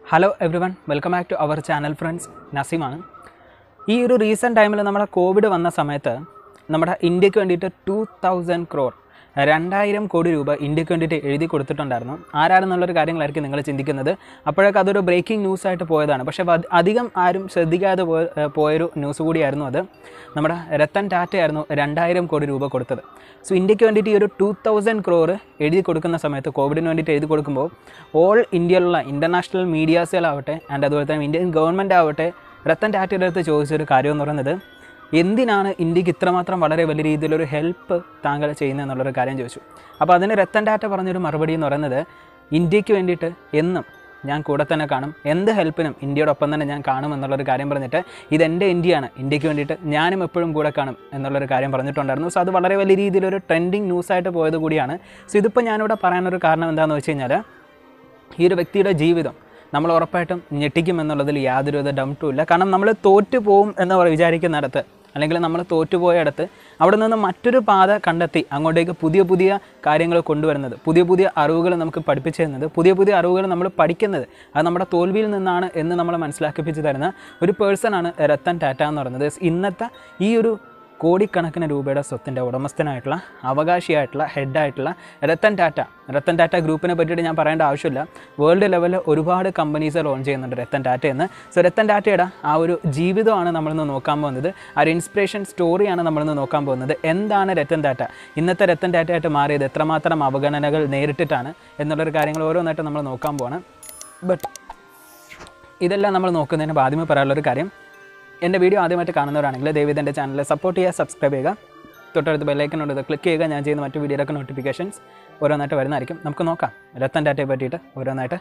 Hello everyone, welcome back to our channel friends. Nasimana. This recent time we have COVID വന്ന സമയത്ത് നമ്മുടെ ഇന്ത്യക്ക് വേണ്ടിയിട്ട് 2000 crore 2000 കോടി രൂപ ഇന്ത്യക്ക് വേണ്ടിയിട്ട് എഴുതി കൊടുത്തിട്ടുണ്ടായിരുന്നു. ആരാണെന്നുള്ളൊരു കാര്യങ്ങളായിരിക്കും നിങ്ങൾ ചിന്തിക്കുന്നത്. അപ്പോഴൊക്കെ അതൊരു ബ്രേക്കിംഗ് ന്യൂസ് ആയിട്ട് പോയതാണ്. പക്ഷേ അധികം ആരും ശ്രദ്ധിക്കാതെ പോയൊരു ന്യൂസ് കൂടിയായിരുന്നു അത്. നമ്മുടെ രത്തൻ ടാറ്റയായിരുന്നു 2000 കോടി രൂപ കൊടുത്തത്. സോ ഇന്ത്യക്ക് വേണ്ടിയിട്ട് ഈ ഒരു 2000 crore എഴുതി കൊടുക്കുന്ന സമയത്ത് കോവിഡിന് വേണ്ടിയിട്ട് എഴുതി കൊടുക്കുമ്പോൾ ഓൾ ഇന്ത്യയിലുള്ള ഇൻ്റർനാഷണൽ മീഡിയാസുകളാവട്ടെ ആൻഡ് അതുപോലെ തന്നെ ഇന്ത്യൻ ഗവൺമെൻറ് ആവട്ടെ രത്തൻ ടാറ്റയുടെ അടുത്ത് ചോദിച്ചൊരു കാര്യം എന്ന് പറയുന്നത് എന്തിനാണ് ഇന്ത്യക്ക് ഇത്രമാത്രം വളരെ വലിയ രീതിയിലൊരു ഹെൽപ്പ് താങ്കൾ ചെയ്യുന്നത് എന്നുള്ളൊരു കാര്യം ചോദിച്ചു. അപ്പോൾ അതിന് രത്തൻ ടാറ്റ പറഞ്ഞൊരു മറുപടി എന്ന് പറയുന്നത് ഇന്ത്യക്ക് വേണ്ടിയിട്ട് എന്നും ഞാൻ കൂടെ തന്നെ കാണും, എന്ത് ഹെൽപ്പിനും ഇന്ത്യയോടൊപ്പം തന്നെ ഞാൻ കാണും എന്നുള്ളൊരു കാര്യം പറഞ്ഞിട്ട് ഇതെൻ്റെ ഇന്ത്യയാണ്, ഇന്ത്യക്ക് വേണ്ടിയിട്ട് ഞാനും എപ്പോഴും കൂടെ കാണും എന്നുള്ളൊരു കാര്യം പറഞ്ഞിട്ടുണ്ടായിരുന്നു. സോ അത് വളരെ വലിയ രീതിയിലൊരു ട്രെൻഡിങ് ന്യൂസായിട്ട് പോയത് കൂടിയാണ്. സോ ഇതിപ്പോൾ ഞാനിവിടെ പറയാനൊരു കാരണം എന്താണെന്ന് വെച്ച് കഴിഞ്ഞാൽ ഈ ഒരു വ്യക്തിയുടെ ജീവിതം നമ്മൾ ഉറപ്പായിട്ടും ഞെട്ടിക്കുമെന്നുള്ളതിൽ യാതൊരുവിധ ഡൗട്ടും ഇല്ല. കാരണം നമ്മൾ തോറ്റു പോവും എന്ന് വിചാരിക്കുന്നിടത്ത് അല്ലെങ്കിൽ നമ്മൾ തോറ്റുപോയടുത്ത് അവിടെ നിന്ന് മറ്റൊരു പാത കണ്ടെത്തി അങ്ങോട്ടേക്ക് പുതിയ പുതിയ കാര്യങ്ങൾ കൊണ്ടുവരുന്നത്, പുതിയ പുതിയ അറിവുകൾ നമുക്ക് പഠിപ്പിച്ചു തരുന്നത്, പുതിയ പുതിയ അറിവുകൾ നമ്മൾ പഠിക്കുന്നത് അത് നമ്മുടെ തോൽവിയിൽ നിന്നാണ് എന്ന് നമ്മൾ മനസ്സിലാക്കിപ്പിച്ച് തരുന്ന ഒരു പേഴ്സണാണ് രത്തൻ ടാറ്റ എന്ന് പറയുന്നത്. ഇന്നത്തെ ഈ ഒരു കോടിക്കണക്കിന് രൂപയുടെ സ്വത്തിൻ്റെ ഉടമസ്ഥനായിട്ടുള്ള അവകാശിയായിട്ടുള്ള ഹെഡായിട്ടുള്ള രത്തൻ ടാറ്റ ഗ്രൂപ്പിനെ പറ്റിയിട്ട് ഞാൻ പറയേണ്ട ആവശ്യമില്ല. വേൾഡ് ലെവലിൽ ഒരുപാട് കമ്പനീസ് ലോഞ്ച് ചെയ്യുന്നുണ്ട് രത്തൻ ടാറ്റയെന്ന്. സോ രത്തൻ ടാറ്റയുടെ ആ ഒരു ജീവിതമാണ് നമ്മളിന്ന് നോക്കാൻ പോകുന്നത്, ആ ഒരു ഇൻസ്പിറേഷൻ സ്റ്റോറിയാണ് നമ്മളിന്ന് നോക്കാൻ പോകുന്നത്. എന്താണ് രത്തൻ ടാറ്റ, ഇന്നത്തെ രത്തൻ ടാറ്റയായിട്ട് മാറിയത്, എത്രമാത്രം അവഗണനകൾ നേരിട്ടിട്ടാണ് എന്നുള്ളൊരു കാര്യങ്ങൾ ഓരോന്നായിട്ട് നമ്മൾ നോക്കാൻ പോവാണ്. ബട്ട് ഇതെല്ലാം നമ്മൾ നോക്കുന്നതിന് ആദ്യമേ പറയാനുള്ളൊരു കാര്യം, എൻ്റെ വീഡിയോ ആദ്യമായിട്ട് കാണുന്നവരാണെങ്കിൽ ദയവേദി എൻ്റെ ചാനൽ സപ്പോർട്ട് ചെയ്യുക, സബ്സ്ക്രൈബ് ചെയ്യുക, തൊട്ടടുത്ത് ബെല്ലൈക്കനുണ്ട് ഇത് ക്ലിക്ക് ചെയ്യുക. ഞാൻ ചെയ്യുന്ന മറ്റു വീഡിയോയിലൊക്കെ നോട്ടിഫിക്കേഷൻസ് ഓരോന്നായിട്ട് വരുന്നതായിരിക്കും. നമുക്ക് നോക്കാം രത്തൻ ടാറ്റയെ പറ്റിയിട്ട് ഓരോന്നായിട്ട്.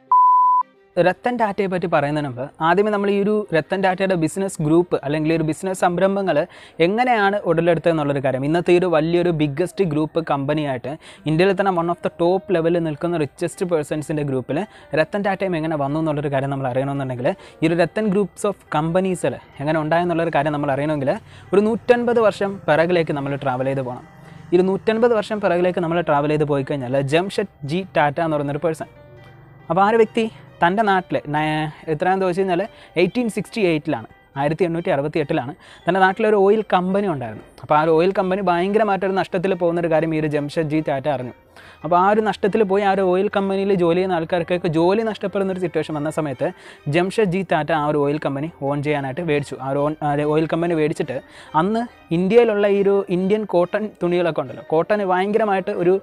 രത്തൻ ടാറ്റയെ പറ്റി പറയുന്നതിന് മുമ്പ് ആദ്യമേ നമ്മൾ ഈ ഒരു രത്തൻ ടാറ്റയുടെ ബിസിനസ് ഗ്രൂപ്പ് അല്ലെങ്കിൽ ഒരു ബിസിനസ് സംരംഭങ്ങൾ എങ്ങനെയാണ് ഉടലെടുത്തതെന്നുള്ളൊരു കാര്യം, ഇന്നത്തെ ഒരു വലിയൊരു ബിഗ്ഗസ്റ്റ് ഗ്രൂപ്പ് കമ്പനിയായിട്ട് ഇന്ത്യയിൽ തന്നെ വൺ ഓഫ് ദ ടോപ്പ് ലെവലിൽ നിൽക്കുന്ന റിച്ചസ്റ്റ് പേഴ്സൺസിൻ്റെ ഗ്രൂപ്പിൽ രത്തൻ ടാറ്റയും എങ്ങനെ വന്നു എന്നുള്ളൊരു കാര്യം നമ്മൾ അറിയണമെന്നുണ്ടെങ്കിൽ ഈ ഒരു രത്തൻ ഗ്രൂപ്പ്സ് ഓഫ് കമ്പനീസിൽ എങ്ങനെ ഉണ്ടായെന്നുള്ളൊരു കാര്യം നമ്മൾ അറിയണമെങ്കിൽ ഒരു 150 വർഷം പിറകിലേക്ക് നമ്മൾ ട്രാവൽ ചെയ്ത് പോകണം. ഈ 150 വർഷം പിറകിലേക്ക് നമ്മൾ ട്രാവൽ ചെയ്ത് പോയി കഴിഞ്ഞാൽ ജംഷെഡ്ജി ടാറ്റ എന്ന് പറയുന്നൊരു പേഴ്സൺ, അപ്പോൾ ആ ഒരു വ്യക്തി തൻ്റെ നാട്ടിൽ എത്രയാണെന്ന് ചോദിച്ചു കഴിഞ്ഞാൽ 1868 1868 തൻ്റെ നാട്ടിലൊരു ഓയിൽ കമ്പനി ഉണ്ടായിരുന്നു. അപ്പോൾ ആ ഒരു ഓയിൽ കമ്പനി ഭയങ്കരമായിട്ടൊരു നഷ്ടത്തിൽ പോകുന്നൊരു കാര്യം ഈ ഒരു ജംഷെഡ്ജി ടാറ്റ അറിഞ്ഞു. അപ്പോൾ ആ ഒരു നഷ്ടത്തിൽ പോയി ആ ഒരു ഓയിൽ കമ്പനിയിൽ ജോലി ചെയ്യുന്ന ആൾക്കാർക്കൊക്കെ ജോലി നഷ്ടപ്പെടുന്നൊരു സിറ്റുവേഷൻ വന്ന സമയത്ത് ജംഷെഡ്ജി ടാറ്റ ആ ഒരു ഓയിൽ കമ്പനി ഓൺ ചെയ്യാനായിട്ട് മേടിച്ചു. ആ ഒരു ഓയിൽ കമ്പനി മേടിച്ചിട്ട് അന്ന് ഇന്ത്യയിലുള്ള ഈ ഒരു ഇന്ത്യൻ കോട്ടൺ തുണികളൊക്കെ ഉണ്ടല്ലോ, കോട്ടൺ ഭയങ്കരമായിട്ട് ഒരു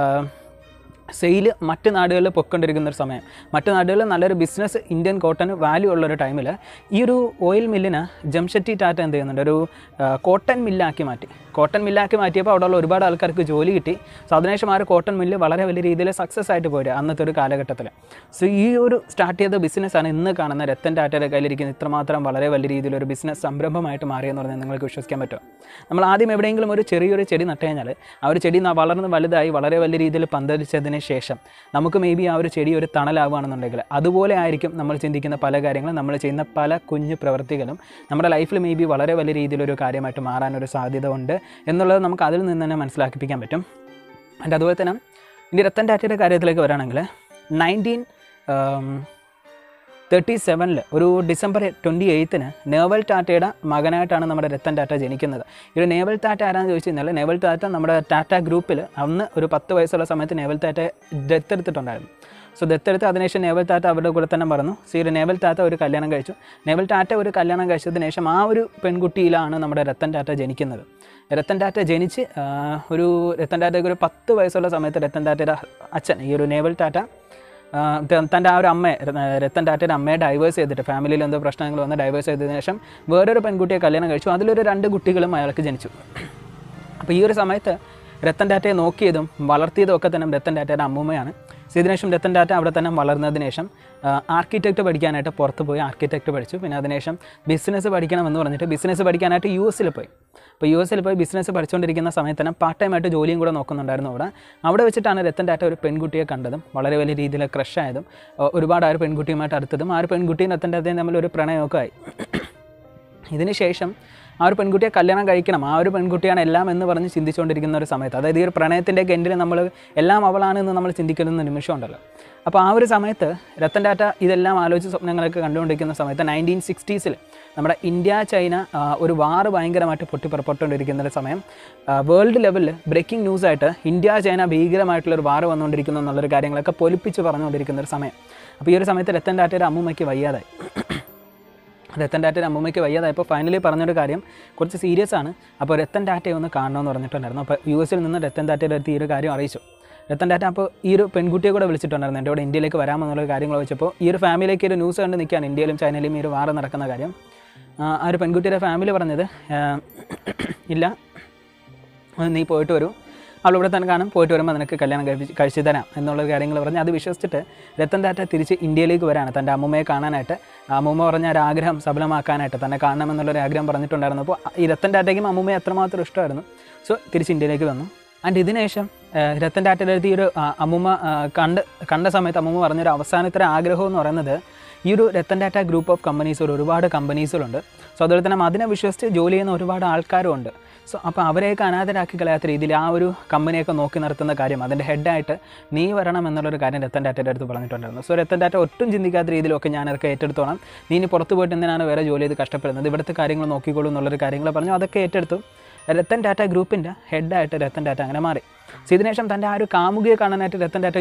സെയില് മറ്റ് നാടുകളിൽ പൊയ്ക്കൊണ്ടിരിക്കുന്നൊരു സമയം, മറ്റ് നാടുകളിൽ നല്ലൊരു ബിസിനസ് ഇന്ത്യൻ കോട്ടൺ വാല്യൂ ഉള്ളൊരു ടൈമിൽ ഈ ഒരു ഓയിൽ മില്ലിന് ജംഷെഡ്ജി ടാറ്റ എന്ത് ചെയ്യുന്നുണ്ട്, ഒരു കോട്ടൺ മില്ലാക്കി മാറ്റിയപ്പോൾ അവിടെയുള്ള ഒരുപാട് ആൾക്കാർക്ക് ജോലി കിട്ടി. സോ അതിനുശേഷം ആ ഒരു കോട്ടൺ മില്ല് വളരെ വലിയ രീതിയിൽ സക്സസ് ആയിട്ട് പോയിട്ട് അന്നത്തെ ഒരു കാലഘട്ടത്തിൽ. സോ ഈ ഒരു സ്റ്റാർട്ട് ചെയ്ത ബിസിനസ്സാണ് ഇന്ന് കാണുന്ന രത്തൻ ടാറ്റയുടെ കയ്യിലിരിക്കുന്ന ഇത്രമാത്രം വളരെ വലിയ രീതിയിലൊരു ബിസിനസ് സംരംഭമായിട്ട് മാറിയെന്ന് പറഞ്ഞാൽ നിങ്ങൾക്ക് വിശ്വസിക്കാൻ പറ്റുമോ? നമ്മൾ ആദ്യം എവിടെയെങ്കിലും ഒരു ചെറിയൊരു ചെടി നട്ടു കഴിഞ്ഞാൽ ആ ഒരു ചെടി വളർന്ന് വലുതായി വളരെ വലിയ രീതിയിൽ പന്തലിച്ചതിന് ശേഷം നമുക്ക് മേ ബി ആ ഒരു ചെടി ഒരു തണലാവുകയാണെന്നുണ്ടെങ്കിൽ അതുപോലെ ആയിരിക്കും നമ്മൾ ചിന്തിക്കുന്ന പല കാര്യങ്ങളും, നമ്മൾ ചെയ്യുന്ന പല കുഞ്ഞു പ്രവൃത്തികളും നമ്മുടെ ലൈഫിൽ മേ ബി വളരെ വലിയ രീതിയിലൊരു കാര്യമായിട്ട് മാറാനൊരു സാധ്യത ഉണ്ട് എന്നുള്ളത് നമുക്ക് അതിൽ നിന്ന് തന്നെ മനസ്സിലാക്കിപ്പിക്കാൻ പറ്റും. ആൻഡ് അതുപോലെ തന്നെ ഇനി രത്തൻ ടാറ്റയുടെ കാര്യത്തിലേക്ക് വരാണെങ്കിൽ 1937 ഒരു ഡിസംബർ 28 നേവൽ ടാറ്റയുടെ മകനായിട്ടാണ് നമ്മുടെ രത്തൻ ടാറ്റ ജനിക്കുന്നത്. ഈ ഒരു നേവൽ ടാറ്റ ആരാന്ന് ചോദിച്ചു കഴിഞ്ഞാൽ നേവൽ ടാറ്റ നമ്മുടെ ടാറ്റ ഗ്രൂപ്പിൽ അന്ന് ഒരു 10 വയസ്സുള്ള സമയത്ത് നേവൽ ടാറ്റ ദത്തെടുത്തിട്ടുണ്ടായിരുന്നു. സോ ദത്തെടുത്ത് അതിനുശേഷം നേവൽ ടാറ്റ അവരുടെ കൂടെ തന്നെ പറഞ്ഞു. സോ ഈ ഒരു നേവൽ ടാറ്റ ഒരു കല്യാണം കഴിച്ചു. നേവൽ ടാറ്റ ഒരു കല്യാണം കഴിച്ചതിന് ശേഷം ആ ഒരു പെൺകുട്ടിയിലാണ് നമ്മുടെ രത്തൻ ടാറ്റ ജനിക്കുന്നത്. രത്തൻ ടാറ്റ ജനിച്ച് രത്തൻ ടാറ്റയ്ക്ക് ഒരു 10 വയസ്സുള്ള സമയത്ത് രത്തൻ ടാറ്റയുടെ അച്ഛൻ ഈ ഒരു നേവൽ ടാറ്റ തൻ്റെ ആ ഒരു അമ്മയെ രത്തൻ ടാറ്റയുടെ അമ്മയെ ഡൈവേഴ്സ് ചെയ്തിട്ട് ഫാമിലിയിൽ എന്തോ പ്രശ്നങ്ങൾ വന്ന് ഡൈവേഴ്സ് ചെയ്തതിനു ശേഷം വേറൊരു പെൺകുട്ടിയെ കല്യാണം കഴിച്ചു. അതിലൊരു 2 കുട്ടികളും അയാൾക്ക് ജനിച്ചു. അപ്പോൾ ഈ ഒരു സമയത്ത് രത്തൻ ടാറ്റയെ നോക്കിയതും വളർത്തിയതും ഒക്കെ തന്നെ രത്തൻ ടാറ്റയുടെ അമ്മൂമ്മയാണ്. സോ ഇതിനുശേഷം രത്തൻ ടാറ്റ അവിടെ തന്നെ വളർന്നതിന് ശേഷം ആർക്കിടെക്റ്റ് പഠിക്കാനായിട്ട് പുറത്ത് പോയി ആർക്കിടെക്റ്റ് പഠിച്ചു. പിന്നെ അതിനുശേഷം ബിസിനസ് പഠിക്കണമെന്ന് പറഞ്ഞിട്ട് ബിസിനസ് പഠിക്കാനായിട്ട് യുഎസിൽ പോയി. അപ്പോൾ യുഎസിൽ പോയി ബിസിനസ് പഠിച്ചുകൊണ്ടിരിക്കുന്ന സമയത്ത് തന്നെ പാർട്ട് ടൈമായിട്ട് ജോലിയും കൂടെ നോക്കുന്നുണ്ടായിരുന്നു. അവിടെ വെച്ചിട്ടാണ് രത്തൻ ടാറ്റ ഒരു പെൺകുട്ടിയെ കണ്ടതും വളരെ വലിയ രീതിയിൽ ക്രഷ് ആയതും ഒരുപാട് ആ ഒരു പെൺകുട്ടിയുമായിട്ട് അടുത്തതും ആ ഒരു പെൺകുട്ടിയും രത്തൻ ടാറ്റയും തമ്മിൽ ഒരു പ്രണയമൊക്കെ ആയി. ഇതിന് ശേഷം ആ ഒരു പെൺകുട്ടിയെ കല്യാണം കഴിക്കണം, ആ ഒരു പെൺകുട്ടിയാണ് എല്ലാം എന്ന് പറഞ്ഞ് ചിന്തിച്ചുകൊണ്ടിരിക്കുന്ന ഒരു സമയത്ത്, അതായത് ഈ ഒരു പ്രണയത്തിൻ്റെ എൻഡിൽ നമ്മൾ എല്ലാം അവളാണെന്ന് നമ്മൾ ചിന്തിക്കുന്ന നിമിഷം ഉണ്ടല്ലോ. അപ്പോൾ ആ ഒരു സമയത്ത് രത്തൻ ടാറ്റ ഇതെല്ലാം ആലോചിച്ച് സ്വപ്നങ്ങളൊക്കെ കണ്ടുകൊണ്ടിരിക്കുന്ന സമയത്ത് 1960s നമ്മുടെ ഇന്ത്യ ചൈന ഒരു വാറ് ഭയങ്കരമായിട്ട് പൊട്ടിപ്പുറപ്പെട്ടുകൊണ്ടിരിക്കുന്ന ഒരു സമയം, വേൾഡ് ലെവലിൽ ബ്രേക്കിംഗ് ന്യൂസായിട്ട് ഇന്ത്യ ചൈന ഭീകരമായിട്ടുള്ളൊരു വാറ് വന്നുകൊണ്ടിരിക്കുന്നു എന്നുള്ളൊരു കാര്യങ്ങളൊക്കെ പൊലിപ്പിച്ച് പറഞ്ഞുകൊണ്ടിരിക്കുന്ന ഒരു സമയം. അപ്പോൾ ഈ ഒരു സമയത്ത് രത്തൻ ടാറ്റയുടെ അമ്മൂമ്മയ്ക്ക് വയ്യാതായി. രത്തൻ ടാറ്റയുടെ അമ്മൂമ്മയ്ക്ക് വയ്യാതായപ്പോൾ ഫൈനലി പറഞ്ഞൊരു കാര്യം കുറച്ച് സീരിയസ് ആണ്. അപ്പോൾ രത്തൻ ടാറ്റയെ ഒന്ന് കാണണമെന്ന് പറഞ്ഞിട്ടുണ്ടായിരുന്നു. അപ്പോൾ US നിന്ന് രത്തൻ ടാറ്റയുടെ അടുത്ത് ഈ ഒരു കാര്യം അറിയിച്ചു. രത്തൻ ടാറ്റ അപ്പോൾ ഈ ഒരു പെൺകുട്ടിയെ കൂടെ വിളിച്ചിട്ടുണ്ടായിരുന്നു, എൻ്റെ കൂടെ ഇന്ത്യയിലേക്ക് വരാമെന്നുള്ള കാര്യങ്ങൾ വെച്ചപ്പോൾ ഈ ഒരു ഫാമിലിയിലേക്ക് ഒരു ന്യൂസ് കണ്ട് നിൽക്കുകയാണ്, ഇന്ത്യയിലും ചൈനയിലും ഈ ഒരു വാറ് നടക്കുന്ന കാര്യം. ആ ഒരു പെൺകുട്ടിയുടെ ഫാമിലി പറഞ്ഞത് ഇല്ല, നീ പോയിട്ട് വരൂ, അവളിവിടെ തന്നെ കാണും, പോയിട്ട് വരുമ്പോൾ നിനക്ക് കല്യാണം കഴിച്ച് തരാം എന്നുള്ള കാര്യങ്ങൾ പറഞ്ഞ് അത് വിശ്വസിച്ചിട്ട് രത്തൻ ടാറ്റ തിരിച്ച് ഇന്ത്യയിലേക്ക് വരാണ് തൻ്റെ അമ്മൂമ്മയെ കാണാനായിട്ട്. അമ്മൂമ്മ പറഞ്ഞ ഒരു ആഗ്രഹം സഫലമാക്കാനായിട്ട് തന്നെ കാണണമെന്നുള്ളൊരു ആഗ്രഹം പറഞ്ഞിട്ടുണ്ടായിരുന്നു. അപ്പോൾ ഈ രത്തൻ ടാറ്റയ്ക്കും അമ്മൂമ്മയെ അത്രമാത്രം ഇഷ്ടമായിരുന്നു. സോ തിരിച്ച് ഇന്ത്യയിലേക്ക് വന്നു. ആൻഡ് ഇതിനുശേഷം രത്തൻ ടാറ്റയുടെ അടുത്ത് ഈ ഒരു അമ്മൂമ്മ കണ്ട സമയത്ത് അമ്മൂമ്മ പറഞ്ഞൊരു അവസാനത്തെ ആഗ്രഹം എന്ന് പറയുന്നത്, ഈ ഒരു Ratan Tata group of companies ഒരുപാട് കമ്പനീസുകളുണ്ട്. സോ അതുപോലെ തന്നെ അതിനെ വിശ്വസിച്ച് ജോലി ചെയ്യുന്ന ഒരുപാട് ആൾക്കാരും ഉണ്ട്. സോ അപ്പോൾ അവരെയൊക്കെ അനാഥരാക്കി കളയാത്ത രീതിയിൽ ആ ഒരു കമ്പനിയൊക്കെ നോക്കി നടത്തുന്ന കാര്യം, അതിൻ്റെ ഹെഡായിട്ട് നീ വരണം എന്നുള്ളൊരു കാര്യം രത്തൻ ടാറ്റയുടെ അടുത്ത് പറഞ്ഞിട്ടുണ്ടായിരുന്നു. സോ രത്തൻ ടാറ്റ ഒട്ടും ചിന്തിക്കാത്ത രീതിയിലൊക്കെ ഞാനതൊക്കെ ഏറ്റെടുത്തോണം, നീ ഇനി പുറത്ത് പോയിട്ട് എന്തിനാണ് വേറെ ജോലി ചെയ്ത് കഷ്ടപ്പെടുന്നത്, ഇവിടുത്തെ കാര്യങ്ങൾ നോക്കിക്കോളൂ എന്നുള്ളൊരു കാര്യങ്ങൾ പറഞ്ഞു. അതൊക്കെ ഏറ്റെടുത്തു. രത്തൻ ടാറ്റ ഗ്രൂപ്പിൻ്റെ ഹെഡായിട്ട് രത്തൻ ടാറ്റ അങ്ങനെ മാറി. സോ ഇതിനുശേഷം തൻ്റെ ആ ഒരു കാമുകിയെ കാണാനായിട്ട് രത്തൻ ടാറ്റ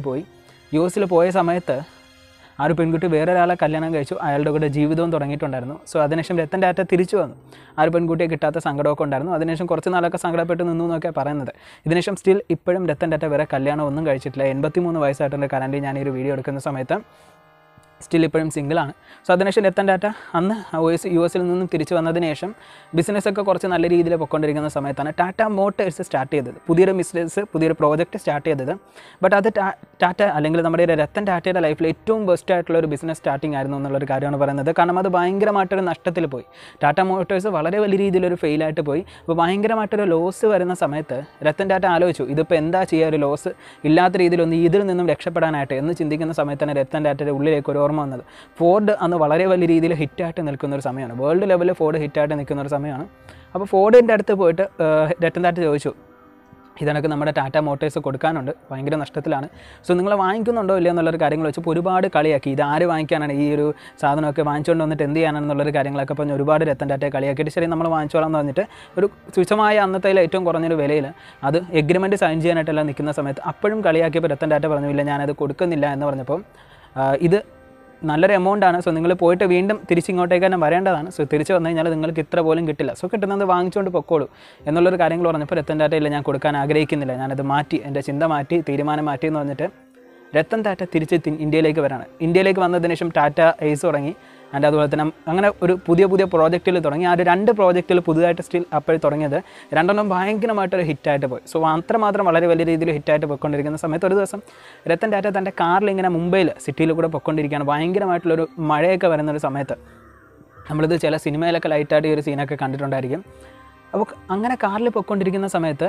US പോയ സമയത്ത് ആ ഒരു പെൺകുട്ടി വേറെ ഒരാളെ കല്യാണം കഴിച്ചു, അയാളുടെ കൂടെ ജീവിതവും തുടങ്ങിയിട്ടുണ്ടായിരുന്നു. സോ അതിനുശേഷം രത്തൻ ടാറ്റ തിരിച്ചു വന്നു. ആ ഒരു പെൺകുട്ടിയെ കിട്ടാത്ത സങ്കടമൊക്കെ ഉണ്ടായിരുന്നു. അതിനുശേഷം കുറച്ച് നാളൊക്കെ സങ്കടപ്പെട്ട് നിന്നു എന്നൊക്കെയാണ് പറയുന്നത്. ഇതിനുശേഷം സ്റ്റിൽ ഇപ്പോഴും രത്തൻ ടാറ്റ വേറെ കല്യാണം ഒന്നും കഴിച്ചിട്ടില്ല. 83 വയസ്സായിട്ടുണ്ട് കറൻറ്റ് ഞാൻ ഈ ഒരു വീഡിയോ എടുക്കുന്ന സമയത്ത്. സ്റ്റിൽ ഇപ്പോഴും സിംഗിളാണ്. സോ അതിനുശേഷം രത്തൻ ടാറ്റ അന്ന് US നിന്നും തിരിച്ചു വന്നതിന് ശേഷം ബിസിനസ്സൊക്കെ കുറച്ച് നല്ല രീതിയിൽ പൊയ്ക്കൊണ്ടിരിക്കുന്ന സമയത്താണ് ടാറ്റ മോട്ടേഴ്സ് സ്റ്റാർട്ട് ചെയ്തത്, പുതിയൊരു ബിസിനസ്, പുതിയൊരു പ്രോജക്റ്റ് സ്റ്റാർട്ട് ചെയ്തത്. ബട്ട് അത് ടാറ്റ അല്ലെങ്കിൽ നമ്മുടെ രത്തൻ ടാറ്റയുടെ ലൈഫിൽ ഏറ്റവും ബെസ്റ്റ് ആയിട്ടുള്ള ഒരു ബിസിനസ് സ്റ്റാർട്ടിംഗ് ആയിരുന്നു എന്നുള്ളൊരു കാര്യമാണ് പറയുന്നത്. കാരണം അത് ഭയങ്കരമായിട്ടൊരു നഷ്ടത്തിൽ പോയി. ടാറ്റ മോട്ടേഴ്സ് വളരെ വലിയ രീതിയിലൊരു ഫെയിലായിട്ട് പോയി. അപ്പോൾ ഭയങ്കരമായിട്ടൊരു ലോസ് വരുന്ന സമയത്ത് രത്തൻ ടാറ്റ ആലോചിച്ചു, ഇതിപ്പോൾ എന്താ ചെയ്യുക, ഒരു ലോസ് ഇല്ലാത്ത രീതിയിലൊന്ന് ഇതിൽ നിന്നും രക്ഷപ്പെടാനായിട്ട് എന്ന് ചിന്തിക്കുന്ന സമയത്താണ് രത്തൻ ടാറ്റയുടെ ഉള്ളിലേക്ക് ഒരു ഓർമ്മ വന്നത്. ഫോർഡ് അന്ന് വളരെ വലിയ രീതിയിൽ ഹിറ്റായിട്ട് നിൽക്കുന്ന ഒരു സമയമാണ്, വേൾഡ് ലെവലിൽ ഫോർഡ് ഹിറ്റായിട്ട് നിൽക്കുന്ന ഒരു സമയമാണ്. അപ്പോൾ ഫോർഡിൻ്റെ അടുത്ത് പോയിട്ട് രത്തൻ ടാറ്റ ചോദിച്ചു, ഇതൊക്കെ നമ്മുടെ ടാറ്റ മോട്ടേഴ്സ് കൊടുക്കാനുണ്ട്, ഭയങ്കര നഷ്ടത്തിലാണ്, സോ നിങ്ങൾ വാങ്ങിക്കുന്നുണ്ടോ ഇല്ല എന്നുള്ളൊരു കാര്യങ്ങൾ വെച്ചപ്പോൾ ഒരുപാട് കളിയാക്കി. ഇത് ആര് വാങ്ങിക്കാനാണ്, ഈ ഒരു സാധനമൊക്കെ വാങ്ങിച്ചുകൊണ്ട് വന്നിട്ട് എന്ത് ചെയ്യാനാണെന്നുള്ളൊരു കാര്യങ്ങളൊക്കെ പറഞ്ഞ് ഒരുപാട് രത്തൻ ടാറ്റയെ കളിയാക്കിയിട്ട് ശരി നമ്മൾ വാങ്ങിച്ചോളാം എന്ന് പറഞ്ഞിട്ട് ഒരു തുച്ഛമായ അന്നത്തെ ഏറ്റവും കുറഞ്ഞൊരു വിലയിൽ അത് എഗ്രിമെൻറ്റ് സൈൻ ചെയ്യാനായിട്ടെല്ലാം നിൽക്കുന്ന സമയത്ത് അപ്പോഴും കളിയാക്കിയപ്പോൾ രത്തൻ ടാറ്റ പറഞ്ഞു, ഇല്ല ഞാനത് കൊടുക്കുന്നില്ല എന്ന് പറഞ്ഞപ്പോൾ ഇത് നല്ലൊരു എമൗണ്ടാണ്, സോ നിങ്ങൾ പോയിട്ട് വീണ്ടും തിരിച്ചിങ്ങോട്ടേക്ക് തന്നെ വരേണ്ടതാണ്, സോ തിരിച്ച് വന്നു കഴിഞ്ഞാൽ നിങ്ങൾക്ക് ഇത്ര പോലും കിട്ടില്ല, സോ കിട്ടുന്നത് വാങ്ങിച്ചുകൊണ്ട് പൊക്കോളൂ എന്നുള്ളൊരു കാര്യങ്ങൾ പറഞ്ഞപ്പോൾ രത്തൻ ടാറ്റ ഇല്ല ഞാൻ കൊടുക്കാൻ ആഗ്രഹിക്കുന്നില്ല, ഞാനത് മാറ്റി, എൻ്റെ ചിന്ത മാറ്റി, തീരുമാനം മാറ്റി എന്ന് പറഞ്ഞിട്ട് രത്തൻ ടാറ്റ തിരിച്ച് ഇന്ത്യയിലേക്ക് വരാണ്. ഇന്ത്യയിലേക്ക് വന്നതിന് ശേഷം ടാറ്റ എയ്സ് തുടങ്ങി. ആൻഡ് അതുപോലെ തന്നെ അങ്ങനെ ഒരു പുതിയ പ്രോജക്റ്റുകൾ തുടങ്ങി. ആ ഒരു 2 പ്രോജക്റ്റുകൾ പുതുതായിട്ട് സ്റ്റിൽ അപ്പോൾ തുടങ്ങിയത് രണ്ടെണ്ണം ഭയങ്കരമായിട്ടൊരു ഹിറ്റായിട്ട് പോയി. സോ അത്രമാത്രം വളരെ വലിയ രീതിയിൽ ഹിറ്റായിട്ട് പോയിക്കൊണ്ടിരിക്കുന്ന സമയത്ത് ഒരു ദിവസം രത്തൻ ടാറ്റ തൻ്റെ കാറിൽ ഇങ്ങനെ മുംബൈയിൽ സിറ്റിയിൽ കൂടെ പോയിക്കൊണ്ടിരിക്കുകയാണ്. ഭയങ്കരമായിട്ടുള്ളൊരു മഴയൊക്കെ വരുന്നൊരു സമയത്ത്, നമ്മളിത് ചില സിനിമയിലൊക്കെ ലൈറ്റായിട്ട് ഈ ഒരു സീനൊക്കെ കണ്ടിട്ടുണ്ടായിരിക്കും. അപ്പോൾ അങ്ങനെ കാറിൽ പോയിക്കൊണ്ടിരിക്കുന്ന സമയത്ത്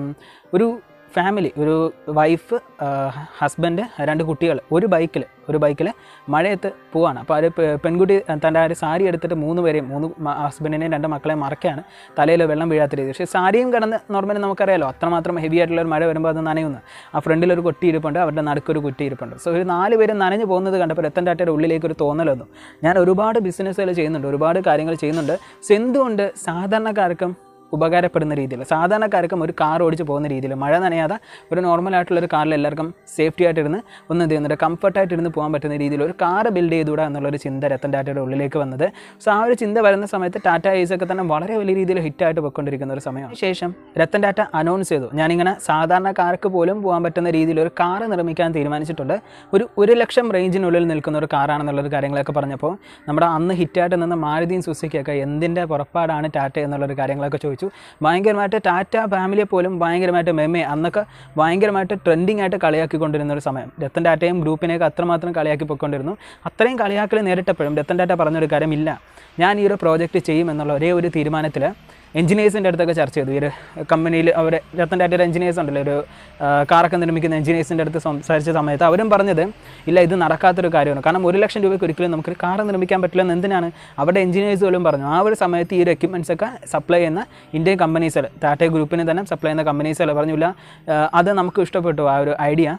ഒരു ഫാമിലി, ഒരു വൈഫ്, ഹസ്ബൻഡ്, 2 കുട്ടികൾ ഒരു ബൈക്കിൽ മഴയത്ത് പോവാണ്. അപ്പോൾ ഒരു പെൺകുട്ടി തൻ്റെ ആ ഒരു സാരി എടുത്തിട്ട് 3 പേരെയും, 3 ഹസ്ബൻഡിനെയും 2 മക്കളെയും മറക്കുകയാണ്, തലയിൽ വെള്ളം വീഴാത്ത രീതി. പക്ഷേ സാരിയും കടന്ന് നോർമലി നമുക്കറിയാലോ അത്രമാത്രം ഹെവി ആയിട്ടുള്ളൊരു മഴ വരുമ്പോൾ അത് നനയുന്നു. ആ ഫ്രണ്ടിലൊരു കുട്ടി ഇരിപ്പുണ്ട്, അവരുടെ നടുക്കൊരു കുട്ടി ഇരിപ്പുണ്ട്. സോ ഒരു 4 പേരും നനഞ്ഞു പോകുന്നത് കണ്ടപ്പോൾ രത്തൻ ടാറ്റയുടെ ഉള്ളിലേക്ക് ഒരു തോന്നൽ വന്നു, ഞാൻ ഒരുപാട് ബിസിനസ്സുകൾ ചെയ്യുന്നുണ്ട്, ഒരുപാട് കാര്യങ്ങൾ ചെയ്യുന്നുണ്ട്, സോ എന്തുകൊണ്ട് സാധാരണക്കാർക്കും ഉപകാരപ്പെടുന്ന രീതിയിൽ, സാധാരണക്കാർക്കും ഒരു കാർ ഓടിച്ച് പോകുന്ന രീതിയിൽ, മഴ നനയാതെ ഒരു നോർമലായിട്ടുള്ളൊരു കാറിൽ എല്ലാവർക്കും സേഫ്റ്റി ആയിട്ടിരുന്ന് ഒന്ന് എന്ത് ചെയ്യുന്നുണ്ട്, കംഫർട്ടായിട്ടിരുന്ന് പോകാൻ പറ്റുന്ന രീതിയിൽ ഒരു കാർ ബിൽഡ് ചെയ്തുകൂടാ എന്നുള്ളൊരു ചിന്ത രത്തൻ ടാറ്റയുടെ ഉള്ളിലേക്ക് വന്നത്. സോ ആ ഒരു ചിന്ത വരുന്ന സമയത്ത് ടാറ്റ ഏസൊക്കെ തന്നെ വളരെ വലിയ രീതിയിൽ ഹിറ്റായിട്ട് പോയിക്കൊണ്ടിരിക്കുന്ന ഒരു സമയമാണ്. ശേഷം രത്തൻ ടാറ്റ അനൗൺസ് ചെയ്തു, ഞാനിങ്ങനെ സാധാരണക്കാർക്ക് പോലും പോകാൻ പറ്റുന്ന രീതിയിൽ ഒരു കാർ നിർമ്മിക്കാൻ തീരുമാനിച്ചിട്ടുണ്ട്, ഒരു 1 ലക്ഷം റേഞ്ചിനുള്ളിൽ നിൽക്കുന്ന ഒരു കാറാണെന്നുള്ളൊരു കാര്യങ്ങളൊക്കെ പറഞ്ഞപ്പോൾ നമ്മുടെ അന്ന് ഹിറ്റായിട്ട് നിന്ന് മാരുതിയും സുസുക്കിയൊക്കെ എന്തിൻ്റെ പുറപ്പാടാണ് ടാറ്റ എന്നുള്ളൊരു കാര്യങ്ങളൊക്കെ ചോദിച്ചു. ഭയങ്കരമായിട്ട് ടാറ്റ ഫാമിലിയെ പോലും ഭയങ്കരമായിട്ട് അന്നൊക്കെ ഭയങ്കരമായിട്ട് ട്രെൻഡിങ് ആയിട്ട് കളിയാക്കിക്കൊണ്ടിരുന്ന ഒരു സമയം. രത്തൻ ടാറ്റയും ഗ്രൂപ്പിനെയൊക്കെ അത്രമാത്രം കളിയാക്കി പോയിക്കൊണ്ടിരുന്നു. അത്രയും കളിയാക്കൽ നേരിട്ടപ്പോഴും രത്തൻ ടാറ്റ പറഞ്ഞൊരു കാര്യം, ഇല്ല ഞാൻ ഈ ഒരു പ്രോജക്റ്റ് ചെയ്യും എന്നുള്ള ഒരേ ഒരു തീരുമാനത്തിൽ എഞ്ചിനീയേഴ്സിൻ്റെ അടുത്തൊക്കെ ചർച്ച ചെയ്തു. ഈ ഒരു കമ്പനിയിൽ അവർ രത്തൻ ടാറ്റയുടെ എഞ്ചിനീയേഴ്സ് ഉണ്ടല്ലോ, ഒരു കാറൊക്കെ നിർമ്മിക്കുന്ന എഞ്ചിനീയേഴ്സിൻ്റെ അടുത്ത് സംസാരിച്ച സമയത്ത് അവരും പറഞ്ഞത് ഇല്ല, ഇത് നടക്കാത്തൊരു കാര്യമാണ്. കാരണം 1 ലക്ഷം രൂപയ്ക്ക് ഒരിക്കലും നമുക്കൊരു കാർ നിർമ്മിക്കാൻ പറ്റില്ലെന്ന് എന്തിനാണ് അവിടെ എഞ്ചിനീയേഴ്സ് പോലും പറഞ്ഞു. ആ ഒരു സമയത്ത് ഈ ഒരു എക്യുപ്മെൻറ്റ്സ് ഒക്കെ സപ്ലൈ ചെയ്യുന്ന ഇന്ത്യൻ കമ്പനീസുകൾ, ടാറ്റ ഗ്രൂപ്പിന് തന്നെ സപ്ലൈ ചെയ്യുന്ന കമ്പനീസുകൾ പറഞ്ഞില്ല അത് നമുക്ക് ഇഷ്ടപ്പെട്ടു ആ ഒരു ഐഡിയ.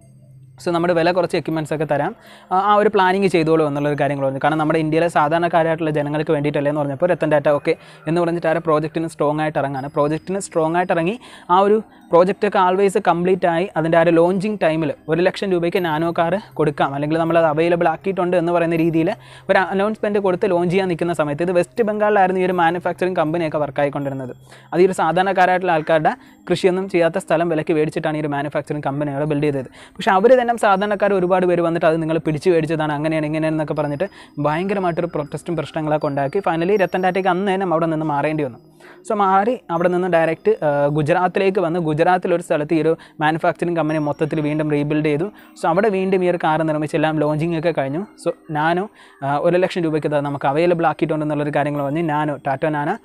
സോ നമ്മുടെ വില കുറച്ച് എക്യുപ്മെൻറ്റ്സ് ഒക്കെ തരാം, ആ ഒരു പ്ലാനിങ് ചെയ്തോളൂ എന്നുള്ളൊരു കാര്യങ്ങൾ പറഞ്ഞു. കാരണം നമ്മുടെ ഇന്ത്യയിലെ സാധാരണക്കാരായിട്ടുള്ള ജനങ്ങൾക്ക് വേണ്ടിയിട്ടല്ലേ എന്ന് പറഞ്ഞപ്പോൾ രത്തൻ ടാറ്റ ഓക്കെ എന്ന് പറഞ്ഞിട്ട് ആ പ്രോജക്റ്റിന് സ്ട്രോങ് ആയിട്ട് ഇറങ്ങാണ്. പ്രോജക്റ്റിന് സ്ട്രോങ് ആയിട്ട് ഇറങ്ങി ആ ഒരു പ്രോജക്റ്റൊക്കെ ആൾവേസ് കംപ്ലീറ്റ് ആയി അതിൻ്റെ ആ ഒരു ലോഞ്ചിങ് ടൈമിൽ 1 ലക്ഷം രൂപയ്ക്ക് നാനോ കാർ കൊടുക്കാം, അല്ലെങ്കിൽ നമ്മളത് അവൈലബിൾ ആക്കിയിട്ടുണ്ട് എന്ന് പറയുന്ന രീതിയിൽ ഒരു അനൗൺസ്മെൻറ്റ് കൊടുത്ത് ലോഞ്ച് ചെയ്യാൻ നിൽക്കുന്ന സമയത്ത് ഇത് വെസ്റ്റ് ബംഗാളിലായിരുന്നു ഈ ഒരു മാനുഫാക്ചറിങ് കമ്പനിയൊക്കെ വർക്കായിക്കൊണ്ടിരുന്നത്. അത് ഈ ഒരു സാധാരണക്കാരായിട്ടുള്ള ആൾക്കാരുടെ കൃഷിയൊന്നും ചെയ്യാത്ത സ്ഥലം വിലയ്ക്ക് മേടിച്ചിട്ടാണ് ഈ ഒരു മാനുഫാക്ചറിങ് കമ്പനികൾ ബിൽഡ് ചെയ്തത്. പക്ഷേ അവർ തന്നെ സാധാരണക്കാർ ഒരുപാട് പേര് വന്നിട്ട് അത് നിങ്ങൾ പിടിച്ചു മേടിച്ചതാണ്, അങ്ങനെയാണ് ഇങ്ങനെയാണെന്നൊക്കെ പറഞ്ഞിട്ട് ഭയങ്കരമായിട്ടൊരു പ്രൊട്ടസ്റ്റും പ്രശ്നങ്ങളൊക്കെ ഉണ്ടാക്കി ഫൈനലി രത്തൻ ടാറ്റയ്ക്ക് അന്ന് തന്നെ അവിടെ നിന്ന് മാറേണ്ടി വന്നു. സോ മാറി അവിടെ നിന്ന് ഡയറക്റ്റ് ഗുജറാത്തിലേക്ക് വന്ന് ഗുജറാത്തിലൊരു സ്ഥലത്ത് ഈ ഒരു മാനുഫാക്ചറിങ് കമ്പനി മൊത്തത്തിൽ വീണ്ടും റീബിൽഡ് ചെയ്തു. സോ അവിടെ വീണ്ടും ഈ ഒരു കാർ നിർമ്മിച്ച് എല്ലാം ലോഞ്ചിങ് ഒക്കെ കഴിഞ്ഞു. സോ നാനോ 1 ലക്ഷം രൂപയ്ക്ക് നമുക്ക് അവൈലബിൾ ആക്കിയിട്ടുണ്ടെന്നുള്ളൊരു കാര്യങ്ങൾ പറഞ്ഞ് ടാറ്റ നാനോ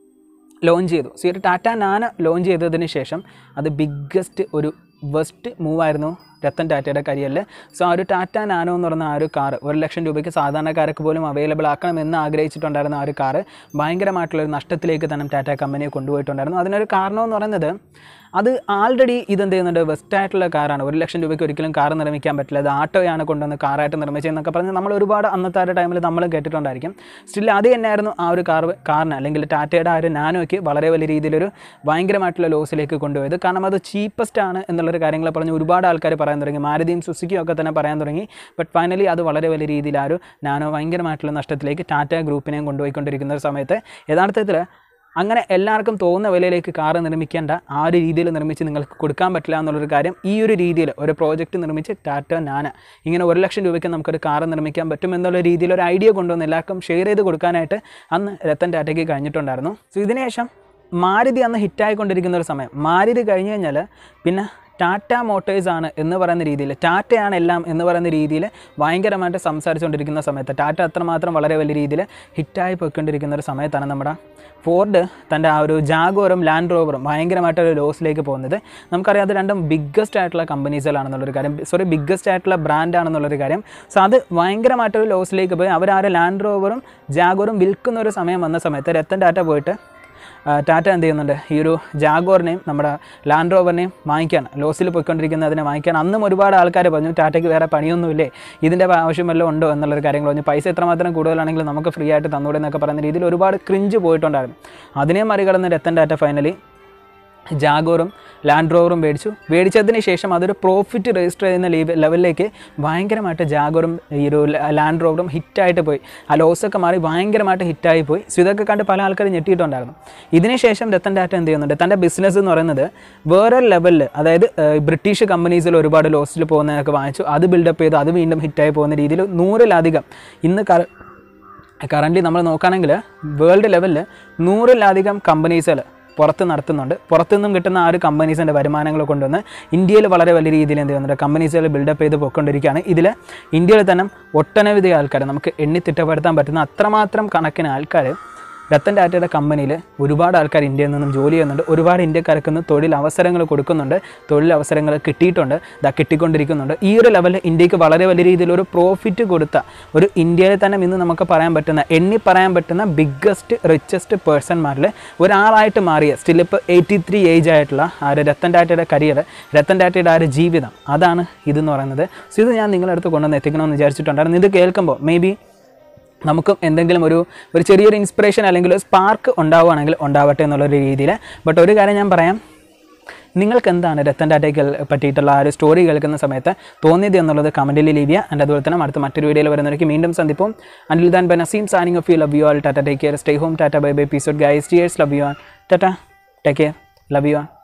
ലോഞ്ച് ചെയ്തു. സോ ഈ ഒരു ടാറ്റ നാനോ ലോഞ്ച് ചെയ്തതിന് ശേഷം അത് ബിഗ്ഗസ്റ്റ് ഒരു വെസ്റ്റ് മൂവായിരുന്നു രത്തൻ ടാറ്റയുടെ കരിയറിൽ. സോ ആ ഒരു ടാറ്റ നാനോ എന്ന് പറഞ്ഞ ആ ഒരു കാർ 1 ലക്ഷം രൂപയ്ക്ക് സാധാരണക്കാർക്ക് പോലും അവൈലബിൾ ആക്കണമെന്ന് ആഗ്രഹിച്ചിട്ടുണ്ടായിരുന്ന ആ ഒരു കാർ ഭയങ്കരമായിട്ടുള്ളൊരു നഷ്ടത്തിലേക്ക് തന്നെ ടാറ്റ കമ്പനിയെ കൊണ്ടുപോയിട്ടുണ്ടായിരുന്നു. അതിനൊരു കാരണം എന്ന് പറയുന്നത് അത് ആൾറെഡി ഇതെന്ത് ചെയ്യുന്നുണ്ട്, വെസ്റ്റായിട്ടുള്ള കാറാണ്. 1 ലക്ഷം രൂപയ്ക്ക് ഒരിക്കലും കാർ നിർമ്മിക്കാൻ പറ്റില്ല, അത് ആട്ടോയാണ് കൊണ്ടുവന്ന് കാറായിട്ട് നിർമ്മിച്ചതെന്നൊക്കെ പറഞ്ഞ് നമ്മൾ ഒരുപാട് അന്നത്തെ ആ ടൈമിൽ നമ്മൾ കേട്ടിട്ടുണ്ടായിരിക്കും. സ്റ്റിൽ അത് തന്നെയായിരുന്നു ആ ഒരു കാറിന് അല്ലെങ്കിൽ ടാറ്റയുടെ ആ ഒരു നാനോയ്ക്ക് വളരെ വലിയ രീതിയിലൊരു ഭയങ്കരമായിട്ടുള്ള ലോസിലേക്ക് കൊണ്ടുപോയത്. കാരണം അത് ചീപ്പസ്റ്റ് ആണ് എന്നുള്ളൊരു കാര്യങ്ങൾ പറഞ്ഞ് ഒരുപാട് ആൾക്കാർ പറയാൻ തുടങ്ങി, മാരുതിയും സുസുക്കിയും ഒക്കെ തന്നെ പറയാൻ തുടങ്ങി. ബട്ട് ഫൈനലി അത് വളരെ വലിയ രീതിയിൽ ആ ഒരു നാനോ ഭയങ്കരമായിട്ടുള്ള നഷ്ടത്തിലേക്ക് ടാറ്റ ഗ്രൂപ്പിനെയും കൊണ്ടുപോയിക്കൊണ്ടിരിക്കുന്ന ഒരു സമയത്ത് യഥാർത്ഥത്തിൽ അങ്ങനെ എല്ലാവർക്കും തോന്നുന്ന വിലയിലേക്ക് കാറ് നിർമ്മിക്കേണ്ട ആ ഒരു രീതിയിൽ നിർമ്മിച്ച് നിങ്ങൾക്ക് കൊടുക്കാൻ പറ്റില്ല എന്നുള്ളൊരു കാര്യം ഈ ഒരു രീതിയിൽ ഒരു പ്രോജക്റ്റ് നിർമ്മിച്ച് ടാറ്റ നാനോ ഇങ്ങനെ 1 ലക്ഷം രൂപയ്ക്ക് നമുക്കൊരു കാറ് നിർമ്മിക്കാൻ പറ്റും എന്നുള്ള രീതിയിൽ ഒരു ഐഡിയ കൊണ്ടുവന്ന് എല്ലാവർക്കും ഷെയർ ചെയ്ത് കൊടുക്കാനായിട്ട് അന്ന് രത്തൻ ടാറ്റയ്ക്ക് കഴിഞ്ഞിട്ടുണ്ടായിരുന്നു. സോ ഇതിനുശേഷം മാരുതി അന്ന് ഹിറ്റായിക്കൊണ്ടിരിക്കുന്ന ഒരു സമയം, മാരുതി കഴിഞ്ഞ് കഴിഞ്ഞാൽ പിന്നെ ടാറ്റ മോട്ടേഴ്സ് ആണ് എന്ന് പറയുന്ന രീതിയിൽ, ടാറ്റയാണ് എല്ലാം എന്ന് പറയുന്ന രീതിയിൽ ഭയങ്കരമായിട്ട് സംസാരിച്ചുകൊണ്ടിരിക്കുന്ന സമയത്ത്, ടാറ്റ അത്രമാത്രം വളരെ വലിയ രീതിയിൽ ഹിറ്റായി പോയിക്കൊണ്ടിരിക്കുന്ന ഒരു സമയത്താണ് നമ്മുടെ ഫോർഡ് തൻ്റെ ആ ഒരു ജാഗോറും ലാൻഡ് റോവറും ഭയങ്കരമായിട്ടൊരു ലോസിലേക്ക് പോകുന്നത്. നമുക്കറിയാം അത് രണ്ടും ബിഗ്ഗസ്റ്റ് ആയിട്ടുള്ള കമ്പനീസുകളാണെന്നുള്ളൊരു കാര്യം, ബിഗ്ഗസ്റ്റ് ആയിട്ടുള്ള ബ്രാൻഡാണെന്നുള്ളൊരു കാര്യം. സോ അത് ഭയങ്കരമായിട്ടൊരു ലോസിലേക്ക് പോയി അവർ ആ ലാൻഡ് റോവറും ജാഗോറും വിൽക്കുന്ന ഒരു സമയം വന്ന സമയത്ത് രത്തൻ ടാറ്റ പോയിട്ട് ടാറ്റ എന്ത് ചെയ്യുന്നുണ്ട്, ഈ ഒരു ജാഗോറിനെയും നമ്മുടെ ലാൻഡ് റോവറിനെയും വാങ്ങിക്കാൻ, ലോസിൽ പോയിക്കൊണ്ടിരിക്കുന്നതിനെ വാങ്ങിക്കാൻ. അന്നും ഒരുപാട് ആൾക്കാർ പറഞ്ഞു ടാറ്റയ്ക്ക് വേറെ പണിയൊന്നുമില്ലേ, ഇതിൻ്റെ ആവശ്യം വല്ലതും ഉണ്ടോ എന്നുള്ളൊരു കാര്യങ്ങൾ പറഞ്ഞു. പൈസ എത്രമാത്രം കൂടുതലാണെങ്കിലും നമുക്ക് ഫ്രീ ആയിട്ട് തന്നൂടെ എന്നൊക്കെ പറയുന്ന രീതിയിൽ ഒരുപാട് ക്രിഞ്ച് പോയിട്ടുണ്ടായിരുന്നു. അതിനെ മറികടന്ന് രത്തൻ ടാറ്റ ഫൈനലി ജാഗോറും ലാൻഡ് റോവറും മേടിച്ചതിന് ശേഷം അതൊരു പ്രോഫിറ്റ് രജിസ്റ്റർ ചെയ്യുന്ന ലെവലിലേക്ക് ഭയങ്കരമായിട്ട് ജാഗോറും ഈ ഒരു ലാൻഡ് റോവറും ഹിറ്റായിട്ട് പോയി. ആ ലോസൊക്കെ മാറി ഭയങ്കരമായിട്ട് ഹിറ്റായി പോയി. സോ ഇതൊക്കെ കണ്ട് പല ആൾക്കാരും ഞെട്ടിയിട്ടുണ്ടായിരുന്നു. ഇതിനുശേഷം രത്തൻ ടാറ്റ എന്ത് ചെയ്യുന്നുണ്ട്, തൻ്റെ ബിസിനസ് എന്ന് പറയുന്നത് വേറെ ലെവലിൽ, അതായത് ബ്രിട്ടീഷ് കമ്പനീസിൽ ഒരുപാട് ലോസിൽ പോകുന്നതൊക്കെ വാങ്ങിച്ചു, അത് ബിൽഡപ്പ് ചെയ്തു, അത് വീണ്ടും ഹിറ്റായി പോകുന്ന രീതിയിൽ 100-ലധികം ഇന്ന് കറൻ്റ് നമ്മൾ നോക്കുകയാണെങ്കിൽ വേൾഡ് ലെവലിൽ 100-ലധികം കമ്പനീസുകൾ പുറത്ത് നടത്തുന്നുണ്ട്. പുറത്തുനിന്നും കിട്ടുന്ന ആ ഒരു കമ്പനീസിൻ്റെ വരുമാനങ്ങൾ കൊണ്ടുവന്ന് ഇന്ത്യയിൽ വളരെ വലിയ രീതിയിൽ എന്ത് ചെയ്യുന്നുണ്ട്, കമ്പനീസുകൾ ബിൽഡപ്പ് ചെയ്ത് പോയിക്കൊണ്ടിരിക്കുകയാണ്. ഇതിൽ ഇന്ത്യയിൽ തന്നെ ഒട്ടനവധി ആൾക്കാർ, നമുക്ക് എണ്ണി തിട്ടപ്പെടുത്താൻ പറ്റുന്ന അത്രമാത്രം കണക്കിന് ആൾക്കാർ രത്തൻ ടാറ്റയുടെ കമ്പനിയിൽ ഒരുപാട് ആൾക്കാർ ഇന്ത്യയിൽ നിന്നും ജോലി ചെയ്യുന്നുണ്ട്. ഒരുപാട് ഇന്ത്യക്കാർക്ക് തൊഴിലവസരങ്ങൾ കൊടുക്കുന്നുണ്ട്, തൊഴിലവസരങ്ങൾ കിട്ടിയിട്ടുണ്ട്, കിട്ടിക്കൊണ്ടിരിക്കുന്നുണ്ട്. ഈ ഒരു ലെവലിൽ ഇന്ത്യക്ക് വളരെ വലിയ രീതിയിലൊരു പ്രോഫിറ്റ് കൊടുത്ത ഒരു ഇന്ത്യയിൽ തന്നെ ഇന്ന് നമുക്ക് പറയാൻ പറ്റുന്ന, എണ്ണി പറയാൻ പറ്റുന്ന ബിഗ്ഗസ്റ്റ് റിച്ചസ്റ്റ് പേഴ്സൺമാരിൽ ഒരാളായിട്ട് മാറിയ, സ്റ്റിൽ ഇപ്പോൾ 83 ഏജ് ആയിട്ടുള്ള ആ ഒരു രത്തൻ ടാറ്റയുടെ കരിയർ, രത്തൻ ടാറ്റയുടെ ആ ഒരു ജീവിതം, അതാണ് ഇതെന്ന് പറയുന്നത്. സോ ഇത് ഞാൻ നിങ്ങളുടെ അടുത്ത് കൊണ്ടുവന്ന് എത്തിക്കണമെന്ന് വിചാരിച്ചിട്ടുണ്ടായിരുന്നു. ഇത് കേൾക്കുമ്പോൾ മേ ബി നമുക്കും എന്തെങ്കിലും ഒരു ചെറിയൊരു ഇൻസ്പിറേഷൻ അല്ലെങ്കിൽ ഒരു സ്പാർക്ക് ഉണ്ടാവുകയാണെങ്കിൽ ഉണ്ടാവട്ടെ എന്നുള്ളൊരു രീതിയിൽ. ബട്ട് ഒരു കാര്യം ഞാൻ പറയാം, നിങ്ങൾക്ക് എന്താണ് രത്തൻ ടാറ്റയ്ക്ക് പറ്റിയിട്ടുള്ള ആ ഒരു സ്റ്റോറി കേൾക്കുന്ന സമയത്ത് തോന്നിയത് എന്നുള്ളത് കമൻറ്റിൽ ലീവ് ചെയ്യുക. ആൻഡ് അതുപോലെ തന്നെ അടുത്ത മറ്റൊരു വീഡിയോയിൽ വരുന്നവർക്ക് വീണ്ടും സന്ദിപ്പം. Until then bye Naseem signing off you. Love you all. Tata, take care, stay home. Tata, bye bye, peace out guys, cheers, love you all. Tata, take care, love you all.